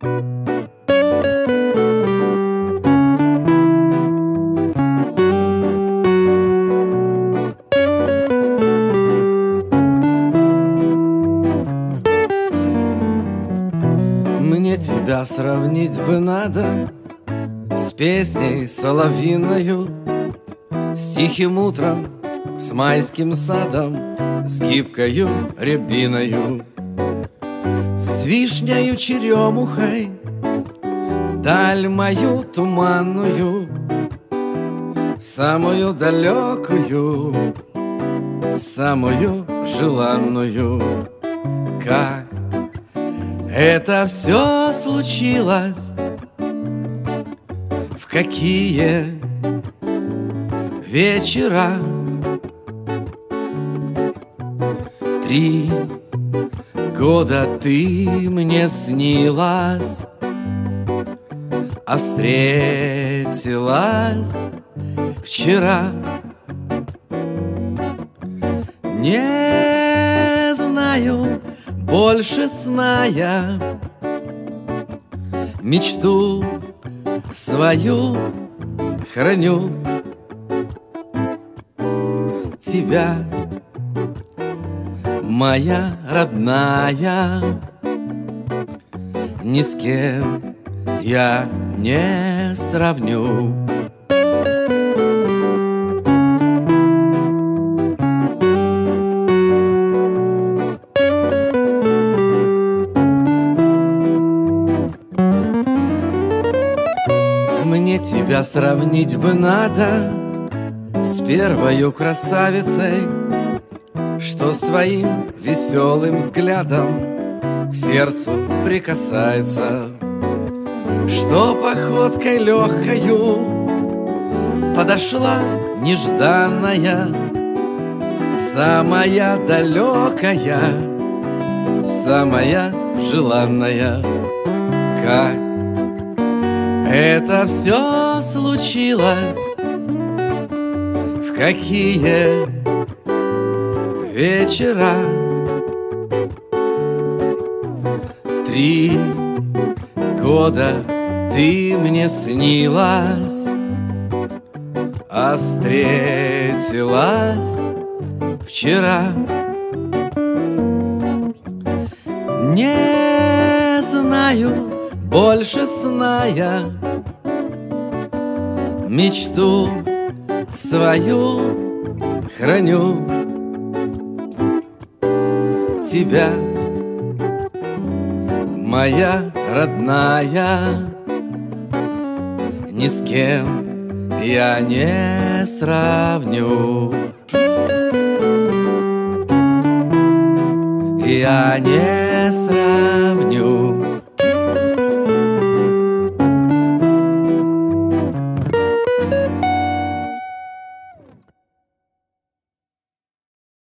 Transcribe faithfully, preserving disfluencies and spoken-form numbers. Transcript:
Мне тебя сравнить бы надо с песней соловьиною, с тихим утром, с майским садом, с гибкою рябиною, с вишнею черемухой, даль мою туманную, самую далекую, самую желанную. Как это все случилось, в какие вечера? Три года ты мне снилась, а встретилась вчера. Не знаю больше сна я, мечту свою храню. Тебя, моя родная, ни с кем я не сравню. Мне тебя сравнить бы надо с первою красавицей, что своим веселым взглядом к сердцу прикасается, что походкой легкою подошла нежданная, самая далекая, самая желанная. Как это все случилось, в какие вечера? Три года ты мне снилась, а встретилась вчера. Не знаю больше сна я, мечту свою храню. Тебя, моя родная, ни с кем я не сравню. Я не сравню.